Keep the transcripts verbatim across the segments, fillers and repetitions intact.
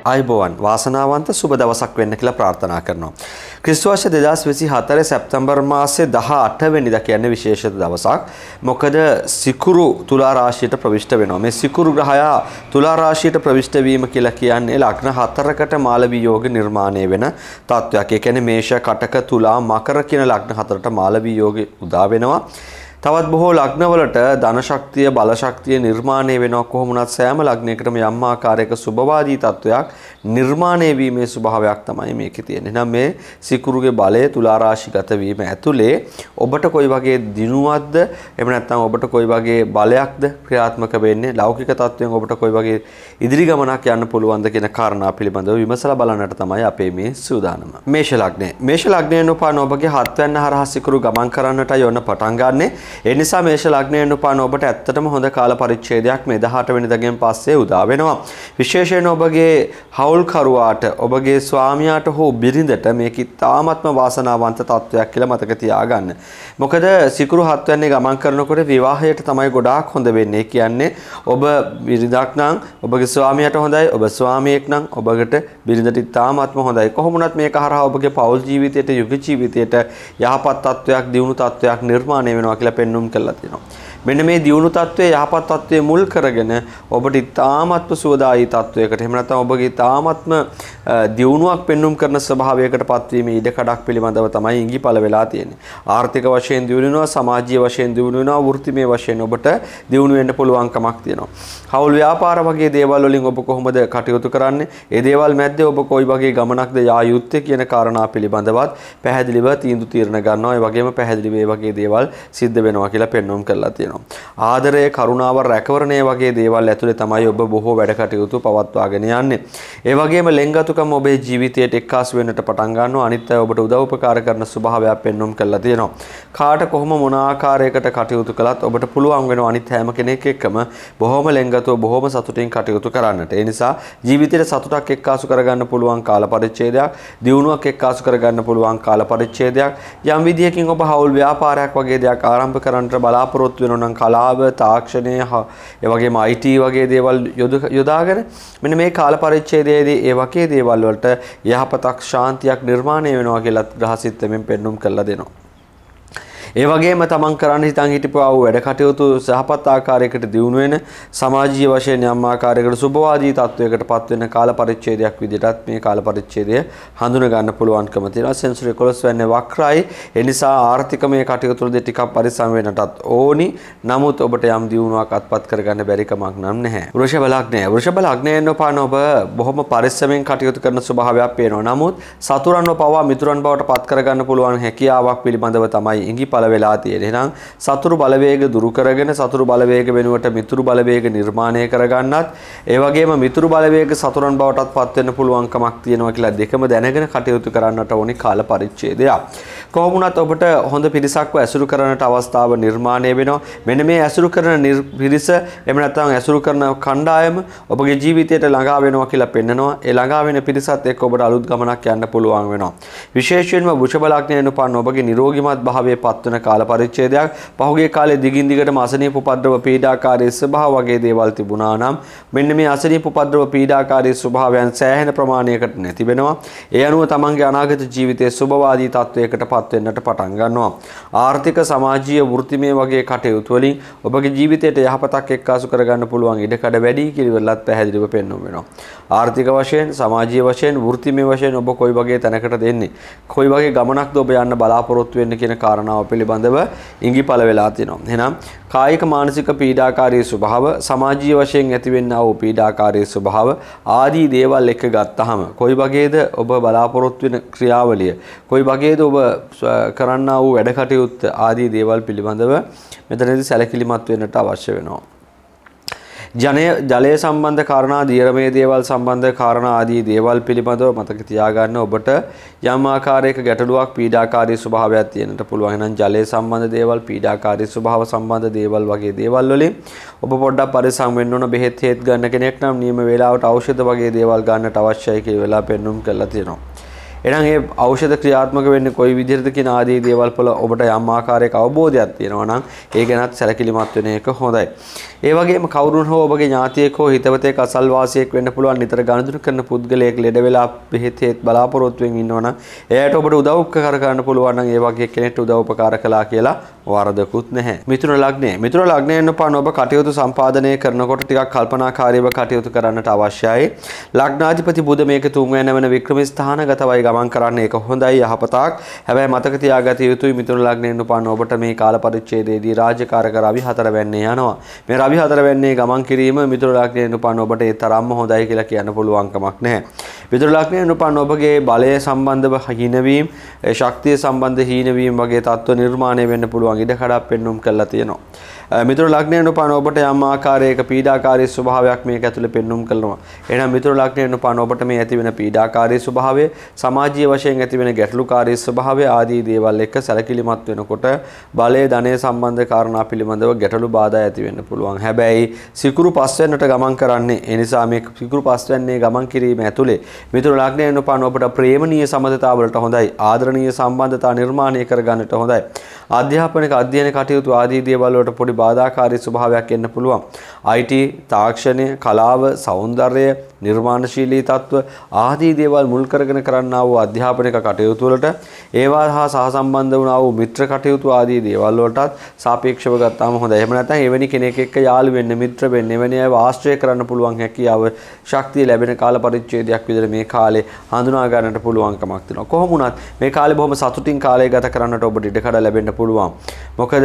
ආයුබෝවන් වාසනාවන්ත සුබ දවසක් වෙන්න කියලා ප්‍රාර්ථනා කරනවා. ක්‍රිස්තු වර්ෂ දෙදාස් විසි හතර සැප්තැම්බර් මාසයේ දහ අට වෙනිදා කියන්නේ විශේෂ දවසක්. මොකද සිකුරු තුලා රාශියට ප්‍රවිෂ්ඨ වෙනවා. මේ සිකුරු ග්‍රහය තුලා රාශියට ප්‍රවිෂ්ඨ වීම කියලා කියන්නේ ලග්න හතරකට මාලවී යෝග නිර්මාණය වෙන තත්වයක්. ඒ කියන්නේ මේෂ, කටක, තුලා, මකර කියන ලග්න හතරට මාලවී යෝග උදා වෙනවා. තවත් බොහෝ ලග්නවලට ධන ශක්තිය, බල ශක්තිය නිර්මාණය වෙනවා. කොහොම වුණත් සෑම ලග්නයකටම යම් ආකාරයක සුභවාදී තත්වයක් නිර්මාණය වීමේ ස්වභාවයක් තමයි මේකේ තියෙන්නේ. එහෙනම් මේ සිකුරුගේ බලය තුලා රාශිගත වීම ඇතුලේ ඔබට කොයි වගේ දිනුවක්ද, එහෙම නැත්නම් ඔබට කොයි වගේ බලයක්ද ක්‍රියාත්මක වෙන්නේ, ලෞකික තත්වයෙන් ඔබට කොයි වගේ ඉදිරි ගමනක් යන්න පුළුවන්ද කියන කාරණා පිළිබඳව විමසලා බලන්නට තමයි අපේ මේ සූදානම. මේෂ ලග්නය. මේෂ ලග්නයෙන් උපන් ඔබගේ හත්වැන්න හරහා සිකුරු ගමන් කරන්නට යොන්න පටන් ගන්නනේ. ඒ නිසා මේෂ ලග්නයෙන් උපන් ඔබට ඇත්තටම හොඳ කාල පරිච්ඡේදයක් මේ දහ අට වෙනිදාගෙන් පස්සේ උදා වෙනවා. විශේෂයෙන් ඔබගේ හවුල්කරුවාට, ඔබගේ ස්වාමියාට හෝ බිරිඳට මේක ඉතාමත්ම වාසනාවන්ත තත්වයක් කියලා මතක තියාගන්න. මොකද සිකුරු හත්වැන්නේ ගමන් කරනකොට විවාහයට තමයි ගොඩාක් හොඳ වෙන්නේ. කියන්නේ ඔබ බිරිඳක් නම් ඔබගේ ස්වාමියාට හොඳයි, ඔබ ස්වාමියෙක් නම් ඔබකට බිරිඳට ඉතාමත්ම හොඳයි. කොහොම වුණත් මේක හරහා ඔබගේ පෞල් ජීවිතයට, යුග ජීවිතයට යහපත් තත්වයක්, දියුණු තත්වයක් නිර්මාණය වෙනවා කියලා පෙන්눔 කරලා තියෙනවා. මෙන්න මේ දියුණු තත්වයේ යහපත් තත්වයේ මුල් කරගෙන ඔබට ඉතාමත්ම සුවදායී තත්වයකට, එහෙම නැත්නම් ඔබගේ ඉතාමත්ම දියුණුවක් පෙන්눔 කරන ස්වභාවයකට පත්වීමේ ඉඩ කඩක් පිළිබඳව තමයි ඉඟිපළ වෙලා තියෙන්නේ. ආර්ථික වශයෙන් දියුණු වෙනවා, සමාජීය වශයෙන් දියුණු වෙනවා, වෘත්තිමය වශයෙන් ඔබට දියුණු වෙන්න පුළුවන්කමක් තියෙනවා. හවුල් ව්‍යාපාර වගේ දේවල් වලින් ඔබ කොහොමද කටයුතු කරන්නේ? ඒ දේවල් මැද්දේ ඔබ කොයි වගේ ගමනක්ද යා යුත්තේ කියන කාරණා පිළිබඳවත් පැහැදිලිව තීන්දුව తీරන ගන්නවා. ඒ වගේම පැහැදිලිව මේ වගේ දේවල් සිද්ධ වෙනවා කියලා පෙන්වුම් කරලා තියෙනවා. ආදරය, කරුණාව, රැකවරණය වගේ දේවල් ඇතුලේ තමයි ඔබ බොහෝ වැඩ කටයුතු පවත්වාගෙන යන්නේ. ඒ වගේම ලෙන්ගතුකම ඔබේ ජීවිතයට එක්කාසු වෙන්නට පටන් ගන්නවා. අනිත් අය ඔබට උදව් උපකාර කරන ස්වභාවයක් පෙන්වුම් කරලා තියෙනවා. කාට කොහොම මොන ආකාරයකට කටයුතු කළත් ඔබට පුළුවන් වෙනවා අනිත් හැම කෙනෙක් එක්කම බොහොම ලෙන්ගතුව, බොහොම සතුටින් කටයුතු කරන්නට. ඒ නිසා ජීවිතයට සතුටක් එක්කාසු කරගන්න පුළුවන් කාල පරිච්ඡේදයක්, දියුණුවක් එක්කාසු කරගන්න පුළුවන් කාල පරිච්ඡේදයක්. යම් විදියකින් ඔබ හවුල් ව්‍යාපාරයක් වගේ දෙයක් ආරම්භ කරන්නට බලාපොරොත්තු වෙනවා නම් කලාව, තාක්ෂණය, ඒ වගේම I T වගේ දේවල් යොදාගෙන මෙන්න මේ කාල පරිච්ඡේදයේදී ඒ වගේ දේවල් වලට යහපතක්, ශාන්තියක් නිර්මාණය වෙනවා කියලා ග්‍රහසිතෙමින් පෙන්눔 කරලා දෙනවා. ඒ වගේම තමන් කරන්න හිතන් හිටපු ආ වැඩ කටයුතු සහපත් ආකාරයකට දියුණු වෙන, සමාජීය වශයෙන් යම් ආකාරයකට සුභවාදී තත්වයකට පත් වෙන කාල පරිච්ඡේදයක් විදිහටත් මේ කාල පරිච්ඡේදය හඳුන ගන්න පුළුවන්කම තියෙනවා. සෙන්සර් එකොළොස් වෙන්නේ වක්‍රයි. ඒ නිසා ආර්ථිකමය කටයුතු වලදී ටිකක් පරිස්සම් වෙන්නටත් ඕනි. නමුත් ඔබට යම් දියුණුවක් අත්පත් කරගන්න බැරි කමක් නම් නැහැ. වෘෂභ ලග්නය. වෘෂභ ලග්නයෙන් උපන් ඔබ බොහොම පරිස්සමෙන් කටයුතු කරන ස්වභාවයක් පේනවා. නමුත් සතුරන්ව පවා මිතුරන් බවට පත් කරගන්න පුළුවන් හැකියාවක් පිළිබඳව තමයි ඉඟිපළ වෙලා තියෙන්නේ. එහෙනම් සතුරු බලවේග දුරු කරගෙන සතුරු බලවේග වෙනුවට මිතුරු බලවේග නිර්මාණය කරගන්නත්, ඒ වගේම මිතුරු බලවේග සතුරන් බවටත් පත් වෙන්න පුළුවන්කමක් තියෙනවා කියලා දෙකම දැනගෙන කටයුතු කරන්නට ඕනි කාල පරිච්ඡේදයක්. කොහොම වුණත් ඔබට හොඳ පිරිසක්ව ඇසුරු කරන්නට අවස්ථාව නිර්මාණය වෙනවා. මෙන්න මේ ඇසුරු කරන පිරිස, එහෙම නැත්නම් ඇසුරු කරන කණ්ඩායම ඔබගේ ජීවිතයට ළඟා වෙනවා කියලා පෙන්නනවා. ඒ ළඟා වෙන පිරිසත් එක්ක ඔබට අලුත් ගමනක් යන්න පුළුවන් වෙනවා. විශේෂයෙන්ම වෘෂභ ලග්නයෙන් උපන් ඔබගේ නිරෝගීමත් භාවයේ පත් වෙන කාල පරිච්ඡේදයක්. පහුගිය කාලේ දිගින් දිගටම අසනීප උපද්‍රව පීඩාකාරී ස්වභාව වගේ දේවල් තිබුණා නම් මෙන්න මේ අසනීප උපද්‍රව පීඩාකාරී ස්වභාවයන් සෑහෙන ප්‍රමාණයකට නැති වෙනවා. ඒ අනුව තමන්ගේ අනාගත ජීවිතයේ සුභවාදී තත්වයකට පත් වෙන්නට පටන් ගන්නවා. ආර්ථික, සමාජීය, වෘත්තිමය වගේ කටයුතු වලින් ඔබගේ ජීවිතයට යහපතක් එක්කාසු කරගන්න පුළුවන් ඉඩකඩ වැඩි කියලා පැහැදිලිව පෙන්වන්න වෙනවා. ආර්ථික වශයෙන්, සමාජීය වශයෙන්, වෘත්තිමය වශයෙන් ඔබ කොයි වගේ තැනකටද එන්නේ, කොයි වගේ ගමනක්ද ඔබ යන්න බලාපොරොත්තු වෙන්නේ කියන කාරණාව පිළිබඳව ඉඟිපළ වෙලා තියෙනවා. එහෙනම් කායික, මානසික පීඩාකාරී ස්වභාව, සමාජීය වශයෙන් ඇතිවෙනා වූ පීඩාකාරී ස්වභාව ආදී දේවල් එක ගත්තාම කොයි වගේද ඔබ බලාපොරොත්තු වෙන ක්‍රියාවලිය, කොයි වගේද ඔබ කරන්නා වූ වැඩ කටයුත්ත ආදී දේවල් පිළිබඳව මෙතනදී සැලකිලිමත් වෙන්නට අවශ්‍ය වෙනවා. ජනය ජලය සම්බන්ධ කාරණා, දීර්ඝමය දේවල් සම්බන්ධ කාරණා ආදී දේවල් පිළිබඳව මතක තියාගන්න. ඔබට යම් ආකාරයක ගැටලුවක්, පීඩාකාරී ස්වභාවයක් තියෙන්නට පුළුවන්. එහෙනම් ජලය සම්බන්ධ දේවල්, පීඩාකාරී ස්වභාව සම්බන්ධ දේවල් වගේ දේවල් වලින් ඔබ පොඩ්ඩක් පරිස්සම් වෙන්න ඕන. බෙහෙත් හේත් ගන්න කෙනෙක් නම් නියම වේලාවට ඖෂධ වගේ දේවල් ගන්නට අවශ්‍යයි කියලා වෙලා පෙන්눔 කරලා තියෙනවා. එහෙනම් මේ ඖෂධ ක්‍රියාත්මක වෙන්නේ කොයි විදිහටද කියන ආදී දේවල් වල ඔබට යම් ආකාරයක අවබෝධයක් තියෙනවා නම් ඒ ගැනත් සැලකිලිමත් වෙන එක හොඳයි. ඒ වගේම කවුරුන් හෝ ඔබගේ ඥාතියෙක් හෝ හිතවතෙක් අසල්වාසියෙක් වෙන්න පුළුවන් නිතර ගනුදෙනු කරන පුද්ගලයෙක් ලෙඩ වෙලා බෙහෙත් හේත් බලාපොරොත්තුෙන් ඉන්නවනම් එයාට ඔබට උදව් කර ගන්න පුළුවන් නම් ඒ වගේ කෙනෙක්ට උදව් උපකාර කළා කියලා වරදකුත් නැහැ. මිථුන ලග්නය. මිථුන ලග්නයෙන් උපන් ඔබ කටයුතු සම්පාදනය කරනකොට ටිකක් කල්පනාකාරීව කටයුතු කරන්නට අවශ්‍යයි. ලග්නාධිපති බුධ මේක තුන්වැනි වෙන වික්‍රම ස්ථානගතවයි ගමන් කරන්නේ. ඒක හොඳයි යහපතක්. හැබැයි මතක තියාගත යුතුයි මිථුන ලග්නයෙන් උපන් ඔබට මේ කාල පරිච්ඡේදයේදී රාජකාරක රවි හතර වෙන්නේ යනවා. මේ රවි හතර වෙන්නේ ගමන් කිරීම මිථුන ලග්නයෙන් උපන් ඔබට ඒ තරම්ම හොඳයි කියලා කියන්න පුළුවන් කමක් නැහැ. මිථුන ලග්නයෙන් උපන් ඔබගේ බලය සම්බන්ධව හීනවීම, ශක්තිය සම්බන්ධ හීනවීම වගේ තත්ත්ව නිර්මාණය වෙන්න පුළුවන් ඉඩ කඩක් පෙන්වුම් කරලා තියෙනවා. මිථුන ලග්නයෙන් උපන් ඔබට යම් ආකාරයක පීඩාකාරී ස්වභාවයක් මේක ඇතුලේ පෙන්වුම් කරනවා. එහෙනම් මිථුන ලග්නයෙන් උපන් ඔබට මේ ඇති වෙන පීඩාකාරී ස්වභාවය, සමාජීය වශයෙන් ඇති වෙන ගැටලුකාරී ස්වභාවය ආදී දේවල් එක්ක සැලකිලිමත් වෙනකොට බලය ධනය සම්බන්ධ කාරණා පිළිබඳව ගැටලු බාධා ඇති වෙන්න පුළුවන්. හැබැයි සිකුරු පස් වෙනට ගමන් කරන්නේ. ඒ නිසා මේ සිකුරු පස් වෙන්නේ ගමන් කිරීම ඇතුලේ මිථුන ලග්නයෙන් උපන් ඔබට ප්‍රේමණීය සම්බන්ධතා වලට හොඳයි. ආදරණීය සම්බන්ධතා නිර්මාණය කර ගන්නට හොඳයි. අධ්‍යාපනික අධ්‍යයන කටයුතු ආදී දේවල් වලට පොඩි බාධාකාරී ස්වභාවයක් එන්න පුළුවන්. I T, තාක්ෂණය, කලාව, සෞන්දර්යය, නිර්මාණශීලී තත්ත්ව ආදී දේවල් මුල් කරගෙන කරන්නා වූ අධ්‍යාපනික කටයුතු වලට ඒවා හා සහසම්බන්ධ වුණා වූ මිත්‍ර කටයුතු ආදී දේවල් වලටත් සාපේක්ෂව ගත්තාම හොඳයි. එහෙම නැත්නම් එවැනි කෙනෙක් එක්ක යාළු වෙන්න, මිත්‍ර වෙන්න, එවැනි අයව ආශ්‍රය කරන්න පුළුවන් හැකියාව, ශක්තිය ලැබෙන කාල පරිච්ඡේදයක් විදිහට මේ කාලේ හඳුනා ගන්නට පුළුවන්කමක් තියෙනවා. කොහොම වුණත් මේ කාලේ බොහොම සතුටින් කාලය ගත කරන්නට ඔබට ඉඩ කඩ ලැබෙන්න පුළුවන්. මොකද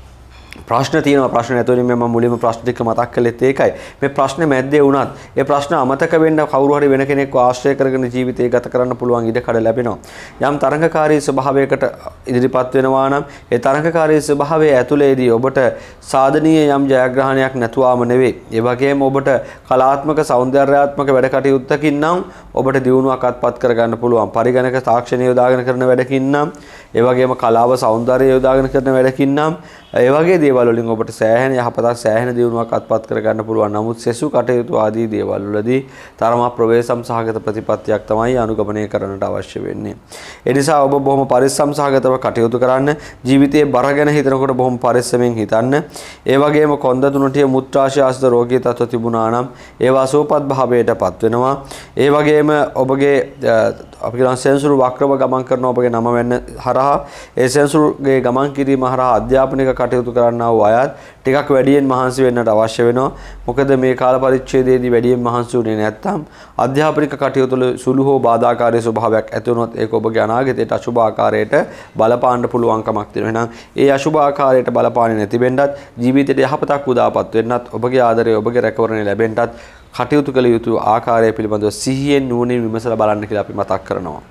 ප්‍රශ්න තියෙනවා. ප්‍රශ්න නැතුවම මම මුලින්ම ප්‍රශ්න ටික මතක් කළෙත් ඒකයි. මේ ප්‍රශ්නේ මැද්දේ වුණත් ඒ ප්‍රශ්න අමතක වෙන්න කවුරු හරි වෙන කෙනෙක්ව ආශ්‍රය කරගෙන ජීවිතය ගත කරන්න පුළුවන් ඉඩ කඩ ලැබෙනවා. යම් තරංගකාරී ස්වභාවයකට ඉදිරිපත් වෙනවා නම් ඒ තරංගකාරී ස්වභාවය ඇතුළේදී ඔබට සාධනීය යම් ජයග්‍රහණයක් නැතුවම නෙවෙයි. ඒ වගේම ඔබට කලාත්මක සෞන්දර්යාත්මක වැඩ කටයුත්තකින් නම් ඔබට දියුණුවක් අත්පත් කරගන්න පුළුවන්. පරිගණක තාක්ෂණය යොදාගෙන කරන වැඩකින් නම්, ඒ වගේම කලාව සෞන්දර්යය යොදාගෙන කරන වැඩකින් නම් ඒ වගේ දේවල් වලින් ඔබට සෑහෙන යහපතක් සෑහෙන දියුණුවක් අත්පත් කර ගන්න පුළුවන්. නමුත් සෙසු කටයුතු ආදී දේවල් වලදී තරමක් ප්‍රවේශම් සහගත ප්‍රතිපත්තියක් තමයි අනුගමනය කරන්නට අවශ්‍ය වෙන්නේ. ඒ නිසා ඔබ බොහොම පරිස්සම් සහගතව කටයුතු කරන්න. ජීවිතයේ බර ගැන හිතනකොට බොහොම පරිස්සමෙන් හිතන්න. ඒ වගේම කොන්ද තුනටිය මුත්‍රාශය ආශ්‍රිත රෝගී තත්ත්ව තිබුණා නම් ඒවා සුවපත් භාවයටපත් වෙනවා. ඒ වගේම ඔබගේ අපි කියන සෙන්සුරු වක්‍රව ගමන් කරන ඔබගේ නම වෙන්න හරහා ඒ සෙන්සුරුගේ ගමන් කිරීම හරහා අධ්‍යාපනික කටයුතු කරන්නා වූ අයත් ටිකක් වැඩියෙන් මහන්සි වෙන්නට අවශ්‍ය වෙනවා. මොකද මේ කාල පරිච්ඡේදයේදී වැඩියෙන් මහන්සි වුණේ නැත්නම් අධ්‍යාපනික කටයුතු වල සුළු හෝ බාධාකාරී ස්වභාවයක් ඇති වුණොත් ඒක ඔබගේ අනාගතයට අශුභ ආකාරයට බලපාන්න පුළුවන් කමක් තියෙනවා. එහෙනම් ඒ අශුභ ආකාරයට බලපාන්නේ නැති වෙන්නත් ජීවිතයට යහපතක් උදාපත් වෙන්නත් ඔබගේ ආදරය ඔබගේ රැකවරණය ලැබෙන්නත් කටයුතු කළ යුතු ආකාරය පිළිබඳව සිහියෙන් නුවණින් විමසලා බලන්න කියලා අපි මතක් කරනවා.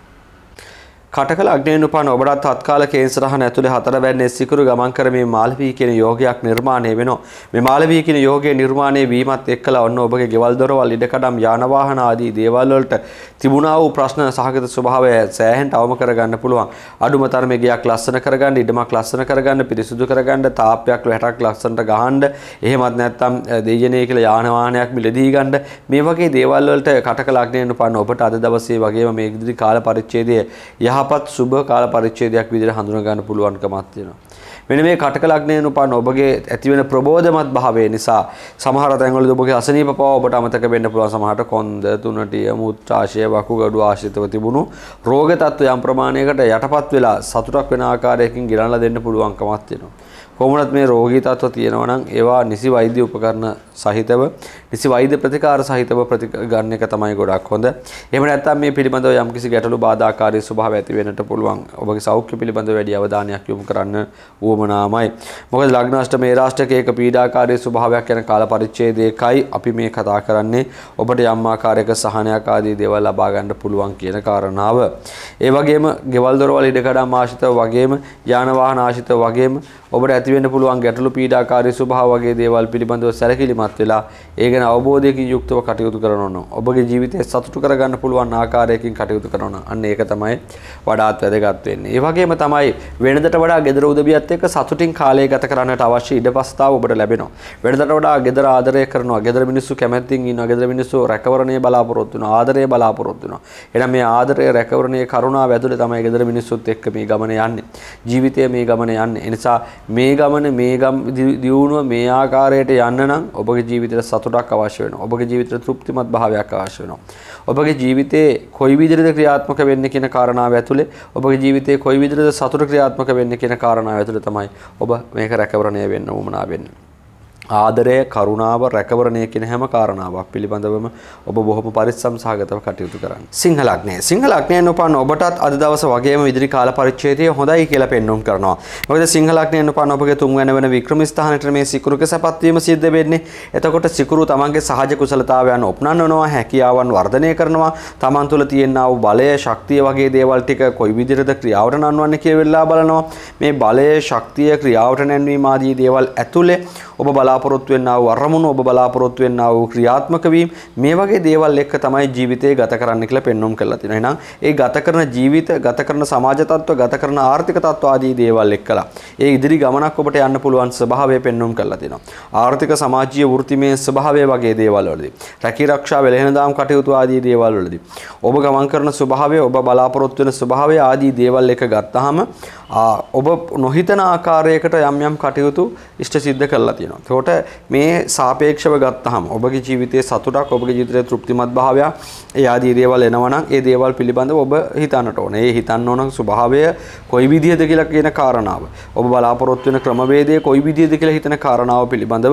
කටක ලග්නයෙන් උපන් ඔබට තත්කාල කේන්සරහන ඇතුලේ හතර වැන්නේ සිකුරු ගමන් කරමින් මාළවී කියන යෝගයක් නිර්මාණය වෙනවා. මේ මාළවී කියන යෝගයේ නිර්මාණය වීමත් එක්කලා ඔන්න ඔබගේ ගෙවල් දොරවල් ඉඩකඩම් යාන වාහන ආදී දේවල් වලට තිබුණා වූ ප්‍රශ්න සහගත ස්වභාවය සෑහෙන්න අවම කරගන්න පුළුවන්. අඩුම තරමේ ගියක් ලස්සන කරගන්න, ඉඩමක් ලස්සන කරගන්න, පිරිසුදු කරගන්න, තාප්පයක් වැටක් ලස්සනට ගහන්න, එහෙමත් නැත්නම් දෙයනේ කියලා යාන වාහනයක් මිලදී ගන්න. මේ වගේ දේවල් වලට කටක ලග්නයෙන් උපන් ඔබට අද දවසේ වගේම මේ ඉදිරි කාල පරිච්ඡේදයේ යහපත් සුබ කාල පරිච්ඡේදයක් විදිහට හඳුනා ගන්න පුළුවන්කමක් තියෙනවා. මෙන්න මේ කටක ලග්නයෙන් උපන් ඔබගේ ඇතිවෙන ප්‍රබෝධමත් භාවය නිසා සමහර තැන්වලදී ඔබගේ අසනීප පව ඔබට අමතක වෙන්න පුළුවන්. සමහරට කොන්ද තුනටිය මුත්‍රාශය වකුගඩු ආශ්‍රිතව තිබුණු රෝග තත්ත්ව යම් ප්‍රමාණයකට යටපත් වෙලා සතුටක් වෙන ආකාරයකින් ගිලන්ලා දෙන්න පුළුවන්කමක් තියෙනවා. කොහොමවත් මේ රෝගී තත්ත්ව තියෙනවා නම් ඒවා නිසි වෛද්‍ය උපකරණ සහිතව නිසි වෛද්‍ය ප්‍රතිකාර සහිතව ප්‍රතිගන්න එක තමයි ගොඩක් හොඳ. එහෙම නැත්නම් මේ පිළිබඳව යම්කිසි ගැටලු බාධාකාරී ස්වභාවය ඇති වෙන්නට පුළුවන්. ඔබගේ සෞඛ්‍ය පිළිබඳව වැඩි අවධානයක් යොමු කරන්න උවමනාමයි. මොකද ලග්නාෂ්ටමේ රාෂ්ටකයක පීඩාකාරී ස්වභාවයක් යන කාල පරිච්ඡේදයකයි අපි මේ කතා කරන්නේ. ඔබට යම් ආකාරයක සහනයක් ආදී දේවල් ලබා ගන්න පුළුවන් කියන කාරණාව. ඒ වගේම ගෙවල් දොරවල් ඉඩකඩම් ආශ්‍රිතව වගේම යාන වාහන ආශ්‍රිතව වගේම ඔබට ඇති වෙන්න පුළුවන් ගැටලු පීඩාකාරී ස්වභාව වගේ දේවල් පිළිබඳව සැලකිලිමත් වෙලා ඒ ගැන අවබෝධයකින් යුක්තව කටයුතු කරනවා නම් ඔබගේ ජීවිතය සතුටු කරගන්න පුළුවන් ආකාරයකින් කටයුතු කරනවා නම් අන්න ඒක තමයි වඩාත් වැදගත් වෙන්නේ. ඒ වගේම තමයි වෙනදට වඩා ගෙදර උදවියත් එක්ක සතුටින් කාලය ගත කරන්නට අවශ්‍ය ඉඩපස්තාව ඔබට ලැබෙනවා. වෙනදට වඩා ගෙදර ආදරය කරනවා. ගෙදර මිනිස්සු කැමැත්තෙන් ඉන්නවා. ගෙදර මිනිස්සු රැකවරණය බලාපොරොත්තු වෙනවා. ආදරය බලාපොරොත්තු වෙනවා. එහෙනම් මේ ආදරය රැකවරණය කරුණාව ඇතුලේ තමයි ගෙදර මිනිස්සුත් එක්ක මේ ගමන යන්නේ. ජීවිතය මේ ගමන යන්නේ. ඒ නිසා මේ ගමන මේ ගම් දියුණුව මේ ආකාරයට යන්න නම් ඔබගේ ජීවිතයට සතුටක් අවශ්‍ය වෙනවා. ඔබගේ ජීවිතයට තෘප්තිමත් භාවයක් අවශ්‍ය වෙනවා. ඔබගේ ජීවිතේ කොයි විදිහටද ක්‍රියාත්මක වෙන්නේ කියන කාරණාව ඇතුලේ ඔබගේ ජීවිතේ කොයි විදිහටද සතුට ක්‍රියාත්මක වෙන්නේ කියන කාරණාව ඇතුලේ තමයි ඔබ මේක රැකවරණය වෙන්න උවමනා වෙන්නේ. ආදරය, කරුණාව, රැකවරණය කියන හැම කාරණාවක් පිළිබඳවම ඔබ බොහොම පරිස්සම් සහගතව කටයුතු කරන්න. සිංහ ලග්නය. සිංහ ලග්නයෙන් උපන් ඔබටත් අද දවස වගේම ඉදිරි කාල පරිච්ඡේදය හොඳයි කියලා පෙන්වුම් කරනවා. මොකද සිංහ ලග්නයෙන් උපන් ඔබගේ තුන්වැනි වෙන වික්‍රම ස්ථානයට මේ සිකුරුක සපත් වීම සිද්ධ වෙන්නේ. එතකොට සිකුරු තමන්ගේ සහජ කුසලතාවයන් ඔප්නන්නනවා, හැකියාවන් වර්ධනය කරනවා, තමන් තුළ තියෙනා වූ බලය, ශක්තිය වගේ දේවල් ටික කොයි විදිහටද ක්‍රියාවට නංවන්නේ කියලා බලනවා. මේ බලය, ශක්තිය, ක්‍රියාවට නැන්වීම ආදී දේවල් ඇතුලේ ඔබ බලාපොරොත්තු වෙන්නා වූ අරමුණු, ඔබ බලාපොරොත්තු වෙන්නා වූ ක්‍රියාත්මක වීම, මේ වගේ දේවල් එක්ක තමයි ජීවිතේ ගත කරන්න කියලා පෙන්වුම් කරලා තියෙනවා. එහෙනම් ඒ ගත කරන ජීවිත, ගත කරන සමාජ තත්ත්ව, ගත කරන ආර්ථික තත්ත්ව ආදී දේවල් එක්කලා ඒ ඉදිරි ගමනක් ඔබට යන්න පුළුවන් ස්වභාවය පෙන්වුම් කරලා තියෙනවා. ආර්ථික, සමාජීය, වෘත්තිමය ස්වභාවය වගේ දේවල් වලදී, රැකී ආරක්ෂා, වෙළෙහඳාම් කටයුතු ආදී දේවල් වලදී ඔබ ගමන් කරන ස්වභාවය, ඔබ බලාපොරොත්තු වෙන ස්වභාවය ආදී දේවල් එක ගත්තාම ඔබ නොහිතන ආකාරයකට යම් යම් කටයුතු ඉෂ්ට සිද්ධ කරලා තියෙනවා. ඒකට මේ සාපේක්ෂව ගත්තාම ඔබගේ ජීවිතයේ සතුටක්, ඔබගේ ජීවිතයේ තෘප්තිමත් භාවයක්, ඒ ආදී දේවල් එනවා නම් ඒ දේවල් පිළිබඳව ඔබ හිතන්නට ඕනේ. ඒ හිතන්න ඕන ස්වභාවය කොයි විදිහද කියලා කියන කාරණාව, ඔබ බලාපොරොත්තු වෙන ක්‍රමවේදය කොයි විදිහද කියලා හිතන කාරණාව පිළිබඳව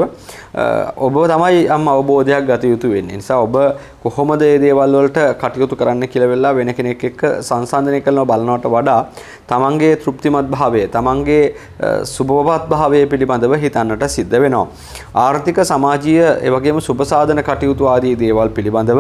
ඔබ තමයි යම් අවබෝධයක් ගත යුතු වෙන්නේ. නිසා ඔබ කොහොමද මේ දේවල් වලට කටයුතු කරන්න කියලා වෙලා වෙන කෙනෙක් එක්ක සංසන්දනය කරනවා බලනවට වඩා තමන්ගේ තෘප්තිමත් භාවය, තමන්ගේ සුබවත් භාවය පිළිබඳව හිතන්නට සිද්ධ වෙනවා. ආර්ථික, සමාජීය, ඒ වගේම සුබ සාධන කටයුතු ආදී දේවල් පිළිබඳව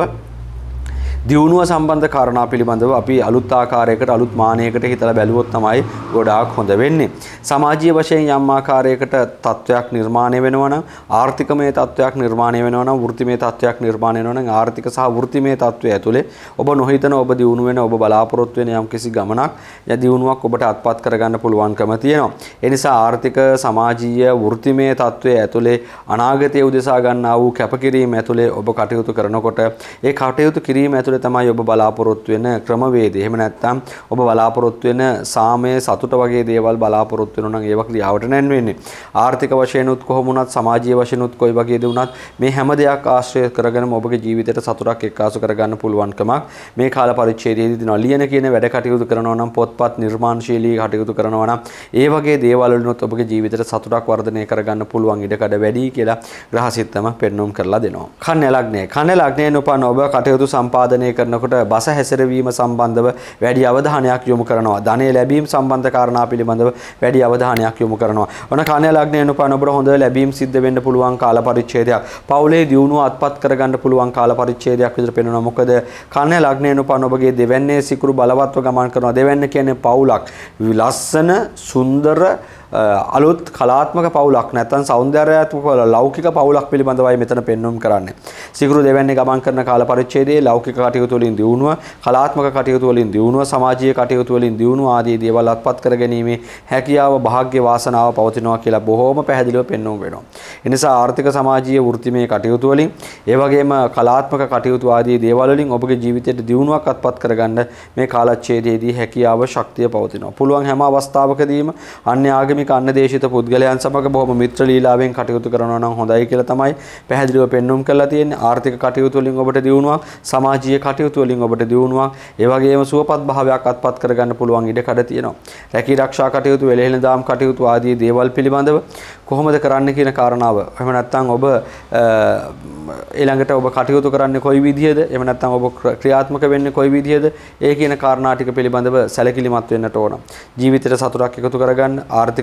දියුණුව සම්බන්ධ කාරණා පිළිබඳව අපි අලුත් ආකාරයකට, අලුත් මානයකට හිතලා බැලුවොත් තමයි ගොඩාක් හොඳ වෙන්නේ. සමාජීය වශයෙන් යම් ආකාරයකට තත්වයක් නිර්මාණය වෙනවා නම්, ආර්ථිකමය තත්වයක් නිර්මාණය වෙනවා නම්, වෘත්තිමය තත්වයක් නිර්මාණය වෙනවා නම්, ආර්ථික සහ වෘත්තිමය තත්වය ඇතුලේ ඔබ නොහිතන, ඔබ දියුණු වෙන, ඔබ බලාපොරොත්තු වෙන යම් කිසි ගමනක්, ය දියුණුවක් ඔබට අත්පත් කරගන්න පුළුවන්කම තියෙනවා. ඒ නිසා ආර්ථික, සමාජීය, වෘත්තිමය තත්වයේ ඇතුලේ අනාගතයේ උදෙසා ගන්නා වූ කැපකිරීම ඇතුලේ ඔබ කටයුතු කරනකොට ඒ කටයුතු කිරීම ඇතුලේ තමයි ඔබ බලාපොරොත්තු වෙන ක්‍රමවේදය. එහෙම නැත්නම් ඔබ බලාපොරොත්තු වෙන සාමය, සතුට වගේ දේවල් බලාපොරොත්තු වෙනවා නම් ඒවා ක්‍රියාවට නැන්වෙන්නේ. ආර්ථික වශයෙන් උත් කොහොම වුණත්, සමාජීය වශයෙන් උත් කොයි වගේද වුණත් මේ හැම දෙයක් ආශ්‍රය කරගෙනම ඔබගේ ජීවිතයට සතුටක් එක්කාසු කරගන්න පුළුවන්කමක් මේ කාල පරිච්ඡේදයේදී දිනවා. ලියන කියන වැඩ කටයුතු කරනවා නම්, පොත්පත් නිර්මාණශීලී කටයුතු කරනවා නම්, ඒ වගේ දේවල් වලිනුත් ඔබගේ ජීවිතයට සතුටක් වර්ධනය කරගන්න පුළුවන් ඉඩකඩ වැඩි කියලා ග්‍රහසිතම පෙන්වුම් කරලා දෙනවා. කන්‍යා ලග්නය. කන්‍යා ලග්නයෙන් උපන් ඔබ කටයුතු සම්පාදනය කරනකොට බස හැසිරවීම සම්බන්ධව වැඩි අවධානයක් යොමු කරනවා. ධනෙ ලැබීම සම්බන්ධ කාරණා පිළිබඳව වැඩි අවධානයක් යොමු කරනවා. ඔන්න කන්‍යා ලග්නයෙන් උපන් ඔබට හොඳ ලැබීම් සිද්ධ වෙන්න පුළුවන් කාල පරිච්ඡේදයක්. පවුලේ දියුණුව අත්පත් කරගන්න පුළුවන් කාල පරිච්ඡේදයක් විදිහට පෙන්වනවා. මොකද කන්‍යා ලග්නයෙන් උපන් ඔබගේ දෙවැන්නේ සිකුරු බලවත්ව ගමන් කරනවා. දෙවැන්න කියන්නේ පවුලක්. ලස්සන, සුන්දර, අලුත් කලාත්මක පවුලක්, නැත්නම් සෞන්දර්යාත්මක ලෞකික පවුලක් පිළිබඳවයි මෙතන පෙන්වුම් කරන්නේ. සිකුරු දෙවැන්නේ ගමන් කරන කාල පරිච්ඡේදයේ ලෞකික කටයුතු වලින් දියුණුව, කලාත්මක කටයුතු වලින් දියුණුව, සමාජීය කටයුතු වලින් දියුණුව ආදී දේවල් අත්පත් කර ගැනීමේ හැකියාව, වාසනාව, වාසනාව පවතිනවා කියලා බොහෝම පැහැදිලිව පෙන්වුම් වෙනවා. ඒ නිසා ආර්ථික, සමාජීය, වෘත්තිමය කටයුතු වලින්, ඒ වගේම කලාත්මක කටයුතු ආදී දේවල් වලින් ඔබගේ ජීවිතයට දියුණුවක් අත්පත් කරගන්න මේ කාලච්ඡේදයේදී හැකියාව, ශක්තිය පවතිනවා. පුළුවන් හැම අවස්ථාවකදීම අන්‍ය ආගමික, අන්‍ය දේශිත පුද්ගලයන් සමග බොහොම මිත්‍ර ලීලාවෙන් කටයුතු කරනවා නම් හොඳයි කියලා තමයි පැහැදිලිව පෙන්වුම් කරලා තියෙන්නේ. ආර්ථික කටයුතු වලින් ඔබට දියුණුවක්, සමාජීය කටයුතු වලින් ඔබට දියුණුවක්, ඒ වගේම සුවපත් භාවයක් අත්පත් කරගන්න පුළුවන් ඉඩකඩ තියෙනවා. රැකී ආරක්ෂා කටයුතු, වෙළෙහළඳාම් කටයුතු ආදී දේවල් පිළිබඳව කොහොමද කරන්න කියන කාරණාව. එහෙම නැත්නම් ඔබ ඊළඟට ඔබ කටයුතු කරන්නේ කොයි විදිහද? එහෙම නැත්නම් ඔබ ක්‍රියාත්මක වෙන්නේ කොයි විදිහද? ඒ කියන කාරණා ටික පිළිබඳව සැලකිලිමත් වෙන්නට ඕන. ජීවිතයට සතුටක් එකතු කරගන්න, ආර්ථික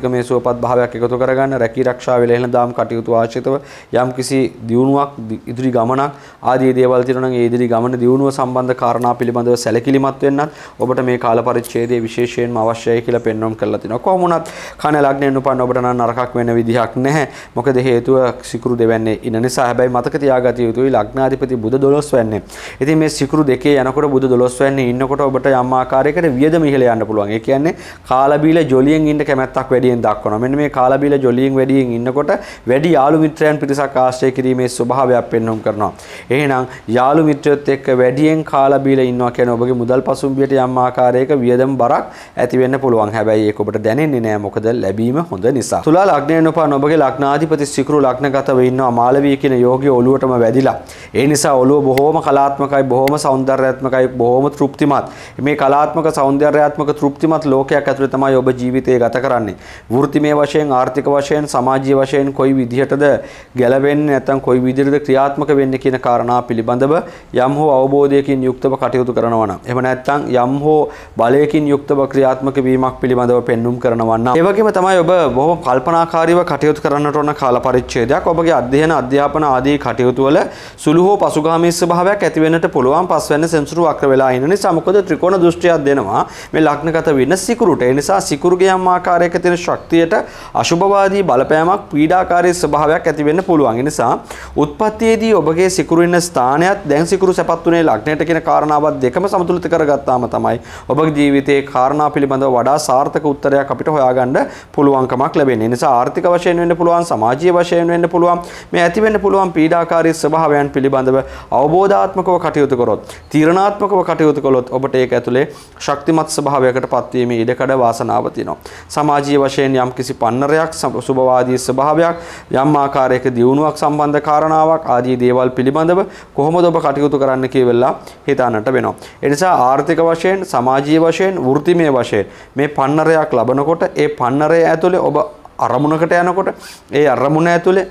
මානසිකමය සුවපත් භාවයක් එකතු කරගන්න, රැකී ආරක්ෂා වෙල එහෙන දාම් කටයුතු ආශ්‍රිතව යම් කිසි දියුණුවක් ඉදිරි ගමනක් ආදී දේවල් තියෙනවා නම් ඒ ඉදිරි ගමන දියුණුව සම්බන්ධ කාරණා පිළිබඳව සැලකිලිමත් වෙන්නත් ඔබට මේ කාල පරිච්ඡේදයේ විශේෂයෙන්ම අවශ්‍යයි කියලා පෙන්වන්න කරලා තිනවා. කොහොම වුණත් කන ලග්නයෙන් උපන්න ඔබට නම් නරකක් වෙන විදිහක් නැහැ. මොකද හේතුව සිකුරු දෙවන්නේ ඉන්න නිසා. හැබැයි මතක තියාගත යුතුයි ලග්නාධිපති බුධ දොළොස් වෙන්නේ. ඉතින් මේ සිකුරු දෙකේ යනකොට බුධ දොළොස් වෙන්නේ ඉන්නකොට ඔබට යම් ආකාරයකට වියදම ඉහළ යන්න පුළුවන්. ඒ කියන්නේ කාලා බීලා ජොලියෙන් ඉන්න කැමැත්තක් වැඩියෙන් දක්වනවා. මෙන්න මේ කාලා බීලා ජොලියෙන් වැඩියෙන් ඉන්නකොට වැඩි යාළු මිත්‍රයන් පිරිසක් ආශ්‍රය කිරීමේ ස්වභාවයක් පෙන්වුම් කරනවා. එහෙනම් යාළු මිත්‍රයොත් එක්ක වැඩියෙන් කාලා බීලා ඉන්නවා කියන්නේ ඔබගේ මුදල් පසුම්බියට යම් ආකාරයක වියදම් බරක් ඇති වෙන්න පුළුවන්. හැබැයි ඒක ඔබට දැනෙන්නේ නැහැ. මොකද ලැබීම හොඳ නිසා. තුලා ලග්නයෙන් උපන් ඔබගේ ලග්නාධිපති සිකුරු ලග්නගතව ඉන්නවා මාලවී කියන යෝගී ඔළුවටම වැදිලා. ඒ නිසා ඔළුව බොහෝම කලාත්මකයි, බොහෝම සෞන්දර්යාත්මකයි, බොහෝම තෘප්තිමත්. මේ කලාත්මක සෞන්දර්යාත්මක තෘප්තිමත් ලෝකයක් ඇතුලේ තමයි ඔබ ජීවිතය ගත කරන්නේ. වෘත්තිමය වශයෙන්, ආර්ථික වශයෙන්, සමාජීය වශයෙන් කොයි විදිහටද ගැලවෙන්නේ නැත්නම් කොයි විදිහටද ක්‍රියාත්මක වෙන්නේ කියන කාරණා පිළිබඳව යම් හෝ අවබෝධයකින් යුක්තව කටයුතු කරනවා නම්, එහෙම නැත්නම් යම් හෝ බලයකින් යුක්තව ක්‍රියාත්මක වීමක් පිළිබඳව පෙන්눔 කරනවා නම්, ඒ වගේම තමයි ඔබ බොහොම කල්පනාකාරීව කටයුතු කරන්නට ඕන කාල පරිච්ඡේදයක්. ඔබගේ අධ්‍යයන, අධ්‍යාපන ආදී කටයුතු වල සුළු හෝ පසුගාමී ස්වභාවයක් ඇති වෙන්නට පුළුවන්. පස්වැන්න සෙන්සුරු වක්‍ර වෙලා ඉන්න නිසා. මොකද ත්‍රිකෝණ දෘෂ්ටියක් දෙනවා මේ ලග්නගත වෙන සිකුරුට. ඒ නිසා සිකුරුගේ යම් ආකාරයක තියෙන ශක්තියට අශුභවාදී බලපෑමක්, පීඩාකාරී ස්වභාවයක් ඇති වෙන්න පුළුවන්. ඒ නිසා උත්පත්තියේදී ඔබගේ සිකුරු ඉන්න ස්ථානයත් දැන් සිකුරු සැපත්ුනේ ලග්නයට කියන කාරණාවත් දෙකම සමතුලිත කරගත්තාම තමයි ඔබගේ ජීවිතයේ කාරණා පිළිබඳව වඩා සාර්ථක උත්තරයක් අපිට හොයාගන්න පුළුවන්කමක් ලැබෙන්නේ. ඒ නිසා ආර්ථික වශයෙන් වෙන්න පුළුවන්, සමාජීය වශයෙන් වෙන්න පුළුවන්, මේ ඇති වෙන්න පුළුවන් පීඩාකාරී ස්වභාවයන් පිළිබඳව අවබෝධාත්මකව කටයුතු කරොත්, තීරණාත්මකව කටයුතු කළොත් ඔබට ඒක ඇතුලේ ශක්තිමත් ස්වභාවයකට පත්වීමේ ඉඩකඩ වාසනාව තියෙනවා. සමාජීය වශයෙන් යම් කිසි පන්නරයක්, සුභවාදී ස්වභාවයක්, යම් ආකාරයක දියුණුවක් සම්බන්ධ කාරණාවක් ආදී දේවල් පිළිබඳව කොහොමද ඔබ කටයුතු කරන්න කියලා හිතන්නට වෙනවා. ඒ නිසා ආර්ථික වශයෙන්, සමාජීය වශයෙන්, වෘත්තිමය වශයෙන් මේ පන්නරයක් ලබනකොට ඒ පන්නරය ඇතුලේ ඔබ අරමුණකට යනකොට ඒ අරමුණ ඇතුලේ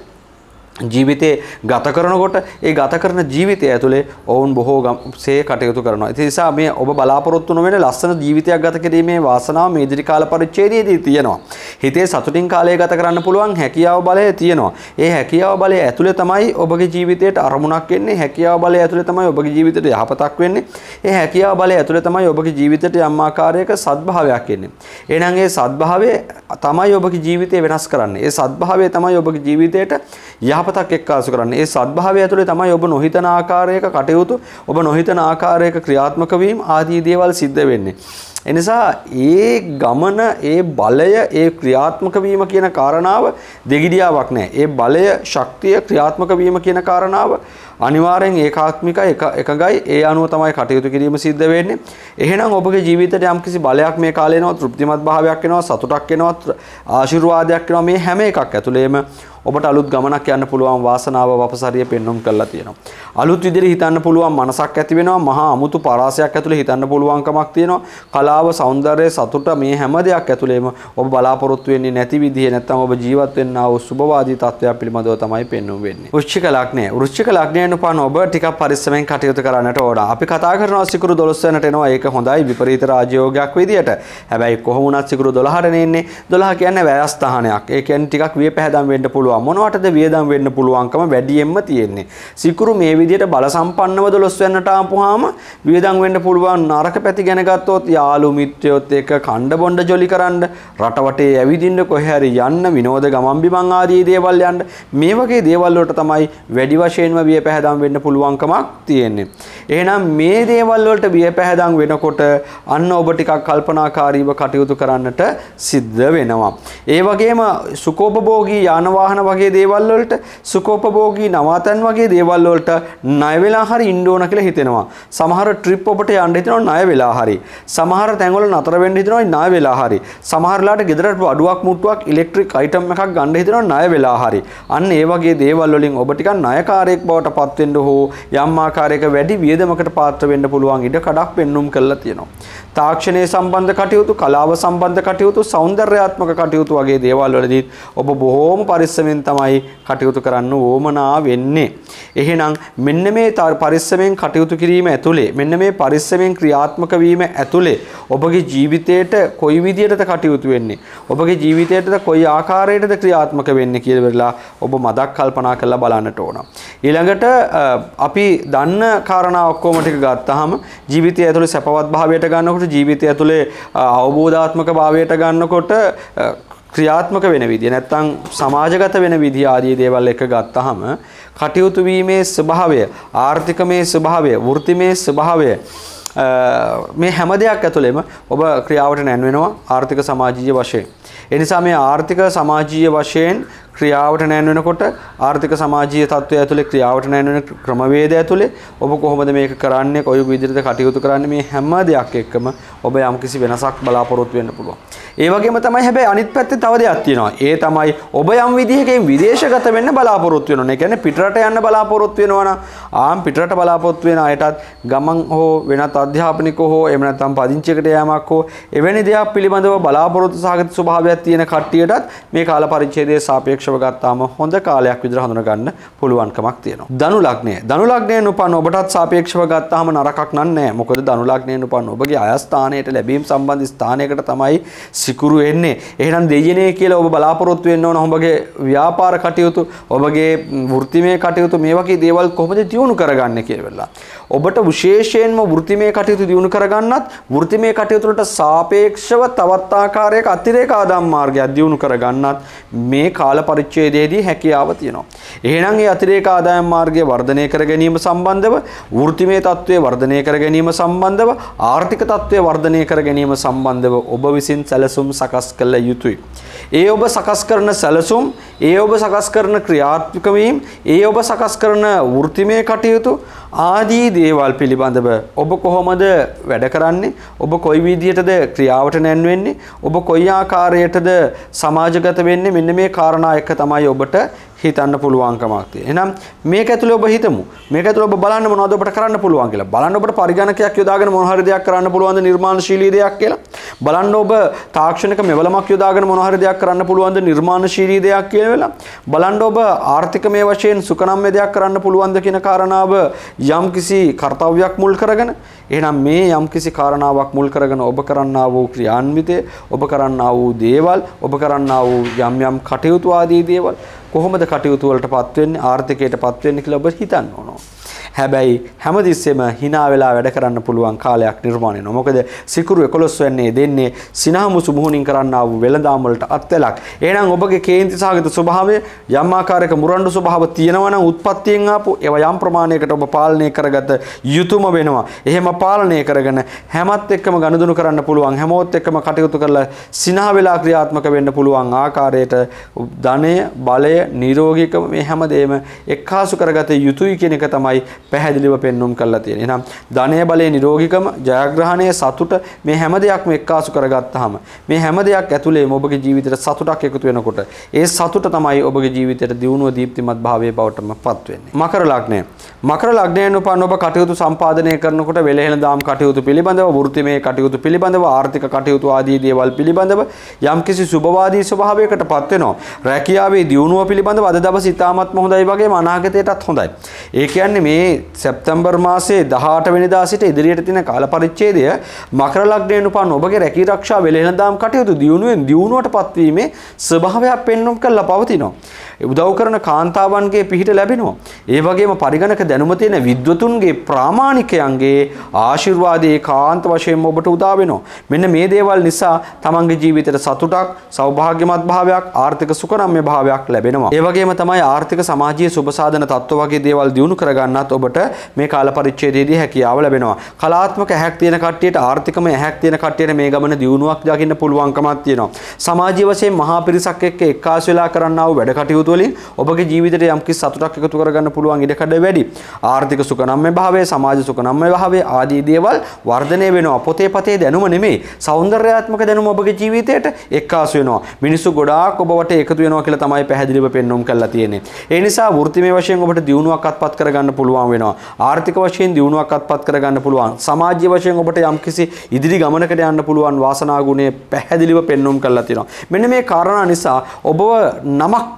ජීවිතේ ගත කරනකොට ඒ ගත කරන ජීවිතය ඇතුලේ ඔවුන් බොහෝසේ කටයුතු කරනවා. ඒ නිසා මේ ඔබ බලාපොරොත්තු නොවන ලස්සන ජීවිතයක් ගත කිරීමේ වාසනාව මේ ඉදිරි කාල පරිච්ඡේදයේදී තියෙනවා. හිතේ සතුටින් කාලය ගත කරන්න පුළුවන් හැකියාව බලය තියෙනවා. ඒ හැකියාව බලය ඇතුලේ තමයි ඔබගේ ජීවිතයට අරමුණක් එන්නේ. හැකියාව බලය ඇතුලේ තමයි ඔබගේ ජීවිතයට යහපතක් වෙන්නේ. ඒ හැකියාව බලය ඇතුලේ තමයි ඔබගේ ජීවිතයට යම් ආකාරයක සත්භාවයක් එන්නේ. එහෙනම් ඒ සත්භාවය තමයි ඔබගේ ජීවිතය වෙනස් කරන්නේ. ඒ සත්භාවය තමයි ඔබගේ ජීවිතයට යහපතක් එක්කාසු කරන්නේ. ඒ සත්භාවය ඇතුලේ තමයි ඔබ නොහිතන ආකාරයක කටයුතු, ඔබ නොහිතන ආකාරයක ක්‍රියාත්මක වීම ආදී දේවල් සිද්ධ වෙන්නේ. එනිසා ඒ ගමන, ඒ බලය, ඒ ක්‍රියාත්මක වීම කියන කාරණාව දෙගිඩියාවක් නෑ. ඒ බලය, ශක්තිය, ක්‍රියාත්මක වීම කියන කාරණාව අනිවාර්යෙන් ඒකාත්මිකයි, එකගයි. ඒ අනුව තමයි කටයුතු කිරීම සිද්ධ වෙන්නේ. එහෙනම් ඔබගේ ජීවිතයට යම්කිසි බලයක් මේ කාලේ එනවා, තෘප්තිමත් භාවයක් එනවා, සතුටක් එනවා, ආශිර්වාදයක් එනවා. මේ හැම එකක් ඇතුළේම ඔබට අලුත් ගමනක් යන්න පුළුවන් වාසනාව වපසරිය පෙන්වුම් කරලා තියෙනවා. අලුත් විදිහට හිතන්න පුළුවන් මනසක් ඇති වෙනවා. මහා අමුතු පරාසයක් ඇතුලේ හිතන්න පුළුවන්කමක් තියෙනවා. කලාව, සෞන්දර්යය, සතුට මේ හැම දෙයක් ඇතුලේම ඔබ බලාපොරොත්තු වෙන්නේ නැති විදිහේ නැත්නම් ඔබ ජීවත් වෙන්නා වූ සුභවාදී තත්ත්වයක් පිළිබඳව තමයි පෙන්වුම් වෙන්නේ. වෘශ්චික ලග්නය. වෘශ්චික ලග්නයෙන් උපන් ඔබ ටිකක් පරිස්සමෙන් කටයුතු කරන්නට ඕන. අපි කතා කරනවා සිකුරු දොළොස් වෙනට එනවා. ඒක හොඳයි, විපරීත රාජයෝගයක් විදියට. හැබැයි කොහොම වුණත් සිකුරු දොළහට එන්නේ. දොළහ කියන්නේ වැයස්ථානයක්. ඒ කියන්නේ ටිකක් වියපැහැදම් වෙන්න පුළුවන්. මොනවටද වියදම් වෙන්න පුළුවන්කම වැඩියෙන්ම තියෙන්නේ. සිකුරු මේ විදිහට බල සම්පන්නව දොළොස් වෙනට ආපුවාම වියදම් වෙන්න පුළුවන් නරක පැති ගැන ගත්තොත් යාළු මිත්‍රයොත් එක්ක කණ්ඩ බොණ්ඩ ජොලි කරන්න, රට වටේ ඇවිදින්න, කොහේ හරි යන්න, විනෝද ගමන් බිමන් ආදී දේවල් යන්න, මේ වගේ දේවල් වලට තමයි වැඩි වශයෙන්ම වියපැහැදම් වෙන්න පුළුවන්කමක් තියෙන්නේ. එහෙනම් මේ දේවල් වලට වියපැහැදම් වෙනකොට අන්න ඔබ ටිකක් කල්පනාකාරීව කටයුතු කරන්නට සිද්ධ වෙනවා. ඒ වගේම සුඛෝපභෝගී යාන වාහන වගේ දේවල් වලට, සුඛෝපභෝගී නවාතැන් වගේ දේවල් වලට ණය වෙලා හරි ඉන්න ඕන කියලා හිතෙනවා. සමහර ට්‍රිප් ඔබට යන්න හිතෙනවා ණය වෙලා හරි. සමහර තැන්වල නතර වෙන්න හිතෙනවා ණය වෙලා හරි. සමහරලාට ගෙදරට අඩුවක් මුට්ටුවක් ඉලෙක්ට්‍රික් අයිටම් එකක් ගන්න හිතෙනවා ණය වෙලා හරි. අන්න ඒ වගේ දේවල් වලින් ඔබ ටිකක් ණයකාරයෙක් බවට පත් වෙන්න හෝ යම් ආකාරයක වැඩි වියදමකට පාත්‍ර වෙන්න පුළුවන් ඉඩ කඩක් පෙන්눔 කරලා තියෙනවා. තාක්ෂණයේ සම්බන්ධ කටයුතු, කලාව සම්බන්ධ කටයුතු, සෞන්දර්යාත්මක කටයුතු වගේ දේවල් වලදී ඔබ බොහෝම පරිස්සමෙන් තමයි කටයුතු කරන්න ඕමනා වෙන්නේ. එහෙනම් මෙන්න මේ පරිස්සමෙන් කටයුතු කිරීම ඇතුලේ, මෙන්න මේ පරිස්සමෙන් ක්‍රියාත්මක වීම ඇතුලේ ඔබගේ ජීවිතයට කොයි විදියටද කටයුතු වෙන්නේ ඔබගේ ජීවිතයටද කොයි ආකාරයකටද ක්‍රියාත්මක වෙන්නේ කියලා වෙලා ඔබ මදක් කල්පනා කරලා බලන්නට ඕන. ඊළඟට අපි දන්න කාරණා ඔක්කොම ටික ගත්තාම ජීවිතය ඇතුලේ සැපවත් භාවයට ගන්නකොට ජීවිතය ඇතුලේ අවබෝධාත්මක භාවයට ගන්නකොට ක්‍රියාත්මක වෙන විදිය නැත්නම් සමාජගත වෙන විදිය ආදී දේවල් එක ගත්තාම කටයුතු වීමේ ස්වභාවය ආර්ථිකමය ස්වභාවය වෘත්තිමය ස්වභාවය මේ හැම දෙයක් ඇතුළෙම ඔබ ක්‍රියාවට නැන්වෙනවා ආර්ථික සමාජීය වශයෙන්. ඒ නිසා මේ ආර්ථික සමාජීය වශයෙන් ක්‍රියාවට නැන්වෙනකොට ආර්ථික සමාජීය තත්ත්වය ඇතුලේ ක්‍රියාවට නැන්වෙන ක්‍රමවේදය ඇතුලේ ඔබ කොහොමද මේක කරන්නේ කොයි විදිහටද කටයුතු කරන්නේ මේ හැම දෙයක් එක්කම ඔබ යම්කිසි වෙනසක් බලාපොරොත්තු වෙන්න පුළුවන්. ඒ වගේම තමයි හැබැයි අනිත් පැත්තේ තව දෙයක් තියෙනවා. ඒ තමයි ඔබ යම් විදිහකින් විදේශගත වෙන්න බලාපොරොත්තු වෙනවා. ඒ කියන්නේ පිටරට යන්න බලාපොරොත්තු වෙනවා නම් ආම් පිටරට බලාපොරොත්තු වෙන අයටත් ගමන් හෝ වෙනත් අධ්‍යාපනික හෝ එහෙම නැත්නම් පදිංචියකට යෑමක් හෝ එවැනි දෙයක් පිළිබඳව බලාපොරොත්තු සහගත ස්වභාවයක් තියෙන කට්ටියටත් මේ කාල පරිච්ඡේදයේ සාපේක්ෂව ගත්තාම හොඳ කාලයක් විදිහට හඳුනා ගන්න පුළුවන්කමක් තියෙනවා. ධනු ලග්නය. ධනු ලග්නයෙන් උපන් ඔබටත් සාපේක්ෂව ගත්තාම නරකක් නෑ. මොකද ධනු ලග්නයෙන් උපන් ඔබගේ අය ස්ථානයට ලැබීම් සම්බන්ධ ස්ථානයකට තමයි සිකුරු එන්නේ. එහෙනම් දෙයනේ කියලා ඔබ බලාපොරොත්තු වෙන්න ඕන ඔබගේ ව්‍යාපාර කටයුතු, ඔබගේ වෘත්තිමය කටයුතු මේ වගේ දේවල් කොහොමද දියුණු කරගන්නේ කියලා වෙලා. ඔබට විශේෂයෙන්ම වෘත්තිමය කටයුතු දියුණු කරගන්නත් වෘත්තිමය කටයුතු වලට සාපේක්ෂව තවත් ආකාරයක අතිරේක ආදායම් මාර්ගයක් දියුණු කරගන්නත් මේ කාල පරිච්ඡේදයේදී හැකියාව තියෙනවා. එහෙනම් මේ අතිරේක ආදායම් මාර්ගය වර්ධනය කර ගැනීම සම්බන්ධව වෘත්තිමය තත්ත්වය වර්ධනය කර ගැනීම සම්බන්ධව ආර්ථික තත්ත්වය වර්ධනය කර ගැනීම සම්බන්ධව ඔබ විසින් සැලසුම් සකස් කළ යුතුයි. ඒ ඔබ සකස් කරන සැලසුම්, ඒ ඔබ සකස් කරන ක්‍රියාත්මක වීම, ඒ ඔබ සකස් කරන වෘත්තිමය කටයුතු ආදී දේවල් පිළිබඳව ඔබ කොහොමද වැඩ කරන්නේ? ඔබ කොයි විදිහටද ක්‍රියාවට නැන්වෙන්නේ? ඔබ කොයි ආකාරයකටද සමාජගත වෙන්නේ? මෙන්න මේ කාරණා එක තමයි ඔබට හිතන්න පුළුවන්කමක් තියෙන. එහෙනම් මේක ඇතුලේ ඔබ හිතමු. මේක ඇතුලේ ඔබ බලන්න මොනවද ඔබට කරන්න පුළුවන් කියලා. බලන්න ඔබට පරිගණකයක් යොදාගෙන මොන හරි දෙයක් කරන්න පුළුවන්ද නිර්මාණශීලී දෙයක් කියලා. බලන්න ඔබ තාක්ෂණික මෙවලමක් යොදාගෙන මොන හරි දෙයක් කරන්න පුළුවන්ද නිර්මාණශීලී දෙයක් කියලා වෙලා. බලන්න ඔබ ආර්ථිකමය වශයෙන් සුකනම්ය දෙයක් කරන්න පුළුවන්ද කියන කාරණාව යම්කිසි කාර්යයක් මුල් කරගෙන එහෙනම් මේ යම්කිසි කාරණාවක් මුල් කරගෙන ඔබ කරන්නා වූ ක්‍රියාන්විතය, ඔබ කරන්නා වූ දේවල්, ඔබ කරන්නා වූ යම් යම් කටයුතු ආදී දේවල් කොහොමද කටයුතු වලටපත් වෙන්නේ ආර්ථිකයටපත් වෙන්නේ කියලා ඔබ හිතන්න ඕන. හැබැයි හැමතිස්සෙම hina වෙලා වැඩ කරන්න පුළුවන් කාලයක් නිර්මාණය වෙනවා. මොකද සිකුරු එකොළොස් වෙන්නේ දෙන්නේ සිනහමුසු මුහුණින් කරන්නා වූ වෙළඳාම් වලට අත්වලක්. එහෙනම් ඔබගේ කේන්ති සහගත ස්වභාවය යම් ආකාරයක මුරණ්ඩු ස්වභාව තියෙනවා නම් උත්පත්තියෙන් ආපු ඒවා යම් ප්‍රමාණයකට ඔබ පාලනය කරගත යුතුයම වෙනවා. එහෙම පාලනය කරගෙන හැමත් එක්කම ගනුදෙනු කරන්න පුළුවන්. හැමෝත් එක්කම කටයුතු කරලා සිනහ වෙලා ක්‍රියාත්මක වෙන්න පුළුවන් ආකාරයට ධනය, බලය, නිරෝගීකම මේ හැමදේම එක්කාසු කරගත යුතුයි කියන එක තමයි පැහැදිලිව පෙන්වුම් කරලා තියෙනවා. එහෙනම් ධනය, බලය, නිරෝගීකම, ජයග්‍රහණය, සතුට මේ හැම දෙයක්ම එක්කාසු කරගත්තාම මේ හැම දෙයක් ඇතුළේම ඔබගේ ජීවිතයට සතුටක් එකතු වෙනකොට ඒ සතුට තමයි ඔබගේ ජීවිතයට දියුණුව දීප්තිමත් භාවයේ බවටම පත් වෙන්නේ. මකර ලග්නය. මකර ලග්නයෙන් උපන් ඔබ කටයුතු සම්පාදනය කරනකොට වෙලෙහෙන දාම් කටයුතු පිළිබඳව, වෘත්තිමය කටයුතු පිළිබඳව, ආර්ථික කටයුතු ආදී දේවල් පිළිබඳව යම්කිසි සුබවාදී ස්වභාවයකට පත් වෙනවා. රැකියාවේ දියුණුව පිළිබඳව අද දවසේ ඉතාමත්ම හොඳයි වගේම අනාගතයටත් හොඳයි. ඒ කියන්නේ මේ සැප්තැම්බර් මාසයේ දහඅට වෙනිදා සිට ඉදිරියට තියෙන කාල පරිච්ඡේදය මකර ලග්නයෙන් උපන් ඔබගේ රැකී ආරක්ෂා වෙලෙහෙළදාම් කටයුතු දියුණුවෙන් දියුණුවටපත් වීමේ ස්වභාවයක් පෙන්වුම් කරලා පවතිනවා. උදව් කරන කාන්තාවන්ගේ පිහිට ලැබෙනවා. ඒ වගේම පරිගණක දැනුම තියෙන විද්වතුන්ගේ ප්‍රාමාණිකයන්ගේ ආශිර්වාදයේ කාන්ත වශයෙන් ඔබට උදා වෙනවා. මෙන්න මේ දේවල් නිසා තමන්ගේ ජීවිතයට සතුටක්, සෞභාග්‍යමත් භාවයක්, ආර්ථික සුඛනම්‍ය භාවයක් ලැබෙනවා. ඒ වගේම තමයි ආර්ථික සමාජීය සුබ සාධන තත්ත්ව වගේ දේවල් දියුණු කරගන්නත් ඔබට මේ කාල පරිච්ඡේදයේදී හැකියාව ලැබෙනවා. කලාත්මක ඇහැක් තියෙන කට්ටියට, ආර්ථිකම ඇහැක් තියෙන කට්ටියට මේ ගමන දියුණුවක් දකින්න පුළුවන්කමක් තියෙනවා. සමාජීය වශයෙන් මහා පිරිසක් එක්ක එක්කාසු වෙලා කරන්නා වූ වැඩ කටයුතු වලින් ඔබගේ ජීවිතයට යම්කිසි සතුටක් එකතු කරගන්න පුළුවන් ඉඩකඩ වැඩි. ආර්ථික සුඛනම්‍ය භාවය, සමාජ සුඛනම්‍ය භාවය ආදී දේවල් වර්ධනය වෙනවා. පොතේ පතේ දැනුම නෙමෙයි, සෞන්දර්යාත්මක දැනුම ඔබගේ ජීවිතයට එක්කාසු වෙනවා. මිනිස්සු ගොඩාක් ඔබ වට එකතු වෙනවා කියලා තමයි පැහැදිලිව පෙන්වුම් කරලා තියෙන්නේ. ඒ නිසා වෘත්තිමය වශයෙන් ඔබට දියුණුවක් අත්පත් කරගන්න පුළුවන් වෙනවා. ආර්ථික වශයෙන් දියුණුවක් අත්පත් කරගන්න පුළුවන්. සමාජීය වශයෙන් ඔබට යම්කිසි ඉදිරි ගමනකට යන්න පුළුවන් වාසනා ගුණය පැහැදිලිව පෙන්වුම් කරලා තියෙනවා. මෙන්න මේ කාරණා නිසා ඔබව නමක් තියෙන චරිත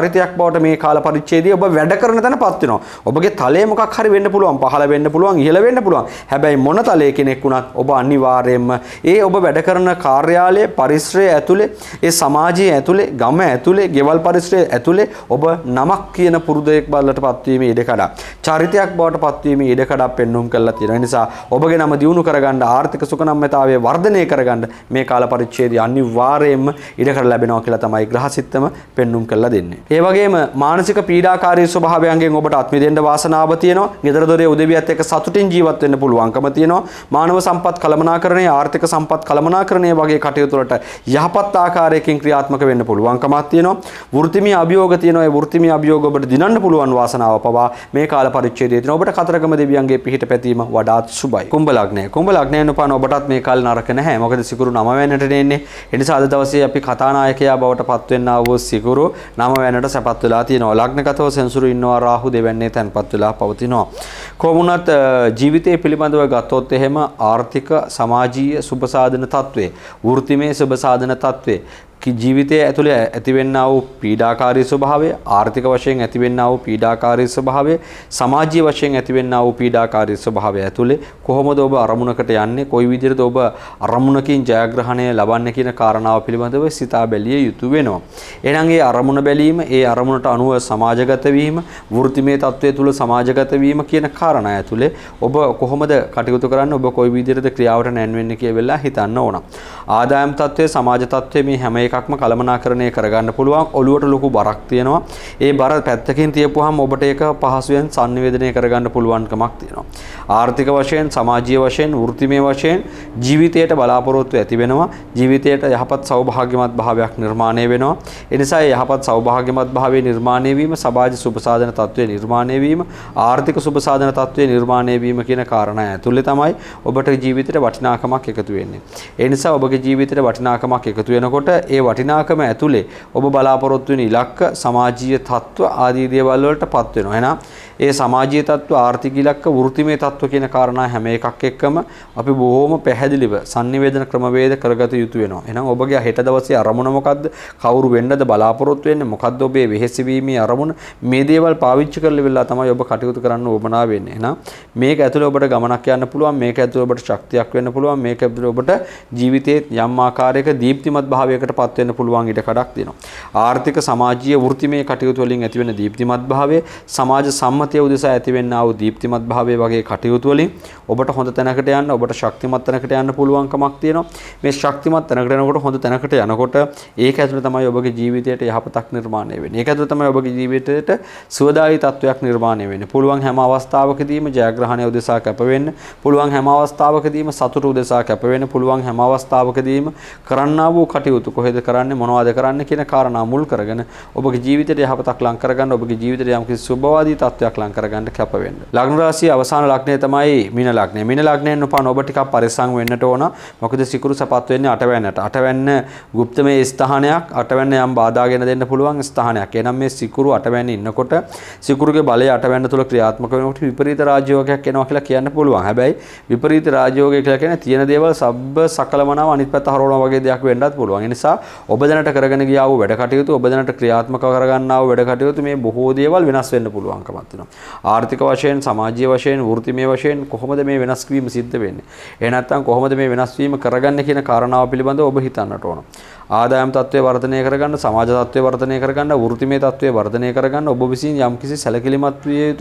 චරිතයක් බවට මේ කාල පරිච්ඡේදයේ ඔබ වැඩ කරන තැනපත් වෙනවා. ඔබගේ තලයේ මොකක් හරි වෙන්න පුළුවන්, පහළ වෙන්න පුළුවන්, ඉහළ වෙන්න පුළුවන්. හැබැයි මොන තලයේ කෙනෙක් වුණත් ඔබ අනිවාර්යයෙන්ම ඒ ඔබ වැඩ කරන කාර්යාලයේ පරිසරය ඇතුලේ, ඒ සමාජයේ ඇතුලේ, ගම ඇතුලේ, ගෙවල් පරිසරය ඇතුලේ ඔබ නමක් කියන පුරුදයක් බවටපත් වීමේ ඉඩකඩ, චරිතයක් බවටපත් වීමේ ඉඩකඩක් පෙන්වුම් කරලා තියෙනවා. ඒ නිසා ඔබගේ නම දියුණු කරගන්න, ආර්ථික සුඛනම්‍යතාවය වර්ධනය කරගන්න මේ කාල පරිච්ඡේදය අනිවාර්යයෙන්ම ඉඩකඩ ලැබෙනවා කියලා තමයි ග්‍රහසිතම පෙන්වුම් කරලා දෙන්නේ. ඒ වගේම මානසික පීඩාකාරී ස්වභාවයන්ගෙන් ඔබට අත් මිදෙන්න වාසනාව තියෙනවා. ගෙදර දොරේ උදවියත් එක්ක සතුටින් ජීවත් වෙන්න පුළුවන්කම තියෙනවා. මානව සම්පත් කළමනාකරණය, ආර්ථික සම්පත් කළමනාකරණය වගේ කටයුතු වලට යහපත් ආකාරයකින් ක්‍රියාත්මක වෙන්න පුළුවන්කමක් තියෙනවා. වෘත්තිමය අභියෝග තියෙනවා. ඒ වෘත්තිමය අභියෝග ඔබට දිනන්න පුළුවන් වාසනාව පවා මේ කාල පරිච්ඡේදයේ තියෙනවා. ඔබට කතරගම දෙවියන්ගේ පිහිට පැතීම වඩාත් සුබයි. කුම්භ ලග්නය. කුම්භ ලග්නයෙන් උපන් ඔබටත් මේ කාලේ නරක නැහැ. මොකද සිකුරු නම වෙන්නට එන්නේ. ඒ නිසා අද දවසේ අපි කතානායකයා බවට පත් වෙන්නා වූ සිකුරු නම වෙන්නට සැපත් වෙලා තියෙනවා. ලග්නගතව සෙන්සුරු ඉන්නවා, රාහු දෙවැන්නේ තැන්පත් වෙලා පවතිනවා. කොමුණත් ජීවිතය පිළිබඳව ගත්තොත් එහෙම ආර්ථික, සමාජීය සුබ සාධන තත්ත්වයේ, වෘත්තිමය සුබ සාධන තත්ත්වයේ, ජීවිතයේ ඇතුලේ ඇතිවෙනා වූ පීඩාකාරී ස්වභාවය, ආර්ථික වශයෙන් ඇතිවෙනා වූ පීඩාකාරී ස්වභාවය, සමාජීය වශයෙන් ඇතිවෙනා වූ පීඩාකාරී ස්වභාවය ඇතුලේ කොහොමද ඔබ අරමුණකට යන්නේ, කොයි විදිහටද ඔබ අරමුණකින් ජයග්‍රහණය ලබන්නේ කියන කාරණාව පිළිබඳව සිතා බැලිය යුතු වෙනවා. එහෙනම් ඒ අරමුණ බැලීම, ඒ අරමුණට අනුව සමාජගත වීම, වෘත්තිමය තත්ත්වයේ තුල සමාජගත වීම කියන කාරණා ඇතුලේ ඔබ කොහොමද කටයුතු කරන්නේ, ඔබ කොයි විදිහටද ක්‍රියාවට නැන්වෙන්නේ කියලා හිතන්න ඕන. ආදායම් තත්ත්වයේ, සමාජ තත්ත්වයේ මේ හැම එකක්ම කළමනාකරණය කරගන්න පුළුවන්. ඔළුවට ලොකු බරක් තියෙනවා. ඒ බර පැත්තකින් තියපුවාම ඔබට ඒක පහසුවෙන් sannivedanaya කරගන්න පුළුවන්කමක් තියෙනවා. ආර්ථික වශයෙන්, සමාජීය වශයෙන්, වෘත්තිමය වශයෙන් ජීවිතයට බලාපොරොත්තු ඇති වෙනවා. ජීවිතයට යහපත් සෞභාග්‍යමත් භාවයක් නිර්මාණය වෙනවා. ඒ නිසා ඒ යහපත් සෞභාග්‍යමත් භාවයේ නිර්මාණය වීම, සමාජ සුබසාධන තත්ත්වයේ නිර්මාණය වීම, ආර්ථික සුබසාධන තත්ත්වයේ නිර්මාණය වීම කියන කාරණා ඇතුළේ තමයි ඔබට ජීවිතයට වටිනාකමක් එකතු වෙන්නේ. ඒ නිසා ඔබගේ ජීවිතයට වටිනාකමක් එකතු වෙනකොට ඒ වටිනාකම ඇතුලේ ඔබ බලාපොරොත්තු වෙන ඉලක්ක, සමාජීය තත්ත්ව ආදී දේවල් වලටපත් වෙනවා. එහෙනම් ඒ සමාජීය තත්ත්ව, ආර්ථික ඉලක්ක, වෘත්තිමය තත්ත්ව කියන කාරණා හැම එකක් එක්කම අපි බොහොම පැහැදිලිව sannivedana ක්‍රමවේද කරගත යුතු වෙනවා. එහෙනම් ඔබගේ හෙට දවසේ අරමුණ මොකද්ද? කවුරු වෙන්නද බලාපොරොත්තු වෙන්නේ? මොකද්ද ඔබේ වෙහෙසවීමේ අරමුණ? මේ දේවල් පාවිච්චි කරලා වෙලා තමයි ඔබ කටයුතු කරන්න උවමනා වෙන්නේ. එහෙනම් මේක ඇතුලේ ඔබට ගමනක් යන්න පුළුවන්. මේක ඇතුලේ ඔබට ශක්තියක් වෙන්න පුළුවන්. මේක ඇතුලේ ඔබට ජීවිතයේ යම් ආකාරයක දීප්තිමත් භාවයකට පත් වෙන්න පුළුවන් ඉඩ කඩක් දෙනවා. ආර්ථික, සමාජීය, වෘත්තිමය කටයුතු වලින් ඇතිවෙන දීප්තිමත් භාවය, සමාජ සම්මතය උදෙසා ඇතිවෙනා වූ දීප්තිමත් භාවය වගේ කටයුතු වලින් ඔබට හොඳ තැනකට යන්න, ඔබට ශක්තිමත් තැනකට යන්න පුළුවන්කමක් තියෙනවා. මේ ශක්තිමත් තැනකට යනකොට, හොඳ තැනකට යනකොට ඒක ඇතුළේ තමයි ඔබගේ ජීවිතයට යහපතක් නිර්මාණය වෙන්නේ. ඒක ඇතුළේ තමයි ඔබගේ ජීවිතයට සුවදායී තත්වයක් නිර්මාණය වෙන්නේ. පුළුවන් හැම අවස්ථාවකදීම ජයග්‍රහණය උදෙසා කැප වෙන්න, පුළුවන් හැම අවස්ථාවකදීම සතුට උදෙසා කැප වෙන්න, පුළුවන් හැම අවස්ථාවකදීම කරන්නා වූ කටයුතු කොහෙද කරන්නේ, මොනවද කරන්නේ කියන කාරණා මුල් කරගෙන ඔබගේ ජීවිතයට යහපතක් ලං කරගන්න, ඔබගේ ජීවිතයට යම්කිසි සුබවාදී තත්වයක් ලං කරගන්න කැප වෙන්න. ලග්න රාශිය අවසාන ලග්නය තමයි මීන ලග්නය. මීන ලග්නයෙන් උපන් ඔබ ටිකක් පරිස්සම් වෙන්නට ඕන. මොකද සිකුරු සපත් වෙන්නේ අටවැන්නට. අටවැන්න গুপ্তමය ස්ථානයක්, අටවැන්න යම් බාධාගෙන දෙන්න පුළුවන් ස්ථානයක්. එනම් මේ සිකුරු අටවැන්නේ ඉන්නකොට සිකුරුගේ බලය අටවැන්න තුල ක්‍රියාත්මක වෙනකොට විපරීත රාජ්‍යෝගයක් එනවා කියලා කියන්න පුළුවන්. හැබැයි විපරීත රාජ්‍යෝගය කියලා කියන්නේ තියෙන දේවල් සබ්බ සකලමනාව අනිත් පැත්ත හරවනවා වගේ දෙයක් වෙන්නත් පුළුවන්. ඒ නිසා ඔබ දැනට කරගෙන ගියා වූ වැඩ කටයුතු, ඔබ දැනට ක්‍රියාත්මක කරගන්නා වූ වැඩ කටයුතු මේ බොහෝ දේවල් වෙනස් වෙන්න පුළුවන්කමක් තියෙනවා. ආර්ථික වශයෙන්, සමාජීය වශයෙන්, වෘත්තිමය වශයෙන් කොහොමද මේ වෙනස් වීම සිද්ධ වෙන්නේ? එහෙ නැත්නම් කොහොමද මේ වෙනස් වීම කරගන්නේ කියන කාරණාව පිළිබඳව ඔබ හිතන්නට ඕන. ආදායම් තත්ත්වය වර්ධනය කරගන්න, සමාජ තත්ත්වය වර්ධනය කරගන්න, වෘත්තිමය තත්ත්වය වර්ධනය කරගන්න ඔබ විසින් යම්කිසි සැලකිලිමත් විය යුතු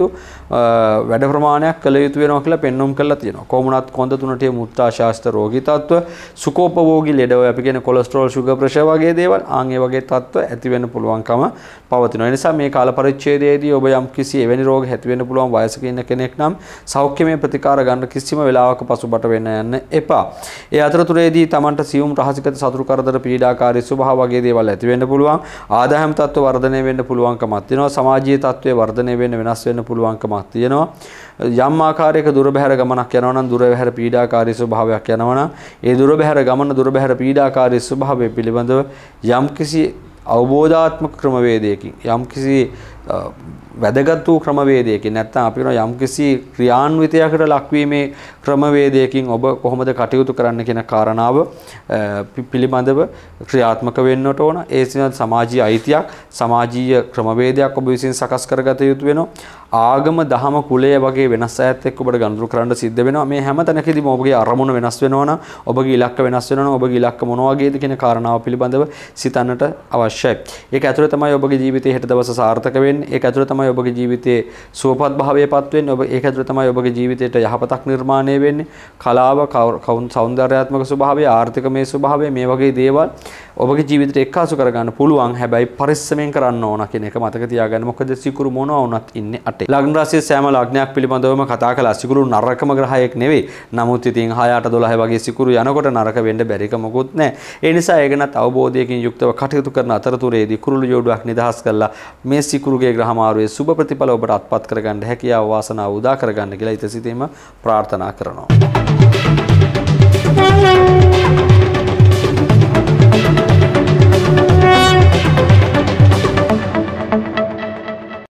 වැඩ ප්‍රමාණයක් කළ යුතු වෙනවා කියලා පෙන්වුම් කරලා තියෙනවා. කොමුණත් කොන්ද තුනටිය මුත්‍රාශාස්ත රෝගී තත්ත්ව, සුඛෝපභෝගී ලෙඩ ඔය අපි කියන කොලෙස්ටරෝල්, ෂුගර්, ප්‍රෙෂර් වගේ දේවල් ආන් ඒ වගේ තත්ත්ව ඇති වෙන්න පුළුවන්කම පවතිනවා. ඒ නිසා මේ කාල පරිච්ඡේදයේදී ඔබ යම්කිසි එවැනි රෝග ඇති වෙන්න පුළුවන් වයසක ඉන්න කෙනෙක් නම් සෞඛ්‍යමය ප්‍රතිකාර ගන්න කිසිම වෙලාවක පසුබට වෙන්න යන්න එපා. ඒ අතරතුරේදී Tamanට සියුම් රහසිගත සතුරු කරදර, පීඩාකාරී ස්වභාව වගේ දේවල් ඇති වෙන්න පුළුවන්. ආදායම් තත්ත්ව වර්ධනය වෙන්න පුළුවන්කමක් තියෙනවා. සමාජීය තත්ත්වය වර්ධනය වෙන්න, වෙනස් වෙන්න පුළුවන්කමක් තියෙනවා. යම් ආකාරයක දුර බැහැර ගමනක් යනවා නම්, දුර බැහැර පීඩාකාරී ස්වභාවයක් යනවා නම්, ඒ දුර බැහැර ගමන, දුර බැහැර පීඩාකාරී ස්වභාවය පිළිබඳව යම්කිසි අවබෝධාත්මක ක්‍රමවේදයකින්, යම්කිසි වැදගත් වූ ක්‍රමවේදයකින් නැත්නම් අපි කියන යම්කිසි ක්‍රියාන්විතයකට ලක්වීමේ ක්‍රමවේදයකින් ඔබ කොහොමද කටයුතු කරන්න කියන කාරණාව පිළිබඳව ක්‍රියාත්මක වෙන්නට ඕන. ඒ සිනත් සමාජීය අයිතියක්, සමාජීය ක්‍රමවේදයක් ඔබ විසින් සකස් කරගත යුතු වෙනවා. ආගම, දහම, කුලය වගේ වෙනස් අයත් එක්ක ඔබට ගනුදෙනු කරන්න සිද්ධ වෙනවා. මේ හැම තැනකදීම ඔබගේ අරමුණ වෙනස් වෙනවා නම්, ඔබගේ ඉලක්ක වෙනස් වෙනවා නම්, ඔබගේ ඉලක්ක මොන වගේද කියන කාරණාව පිළිබඳව සිතන්නට අවශ්‍යයි. ඒක ඇතුළේ තමයි ඔබගේ ජීවිතයේ හෙට දවස සාර්ථක වෙන්නේ. ඒක ඇතුළේ තමයි ඔබගේ ජීවිතයේ සුවපත් භාවයටපත් වෙන්නේ. ඔබ ඒක ඇතුළේ තමයි ඔබගේ ජීවිතයට යහපතක් නිර්මාණය වෙන්නේ. කලාව, සෞන්දර්යාත්මක ස්වභාවය, ආර්ථිකමය ස්වභාවය, මේ වගේ දේවල් ඔබගේ ජීවිතයට එක්කාසු කරගන්න පුළුවන්. හැබැයි පරිස්සමෙන් කරන්න ඕන කියන එක මතක තියාගන්න. මොකද සිකුරු මොනවා වුණත් ඉන්නේ අටේ. ලග්න රාශියේ සෑම ලග්නයක් පිළිබඳවම කතා කළා. සිකුරු නරකම ග්‍රහයෙක් නෙවෙයි. නමුත් ඉතින් හය අට දොළහ වගේ සිකුරු යනකොට නරක වෙන්න බැරික මොකුත් නැහැ. ඒ නිසා ඒ ගැනත් අවබෝධයකින් යුක්තව කටයුතු කරන අතරතුරේදී කුරුළු ජෝඩුවක් නිදහස් කරලා මේ සිකුරුගේ ග්‍රහ මාරුවේ සුබ ප්‍රතිඵල ඔබට අත්පත් කරගන්න හැකියාව වාසනාව උදා කරගන්න කියලා ඊට සිතීම ප්‍රාර්ථනා කරනවා.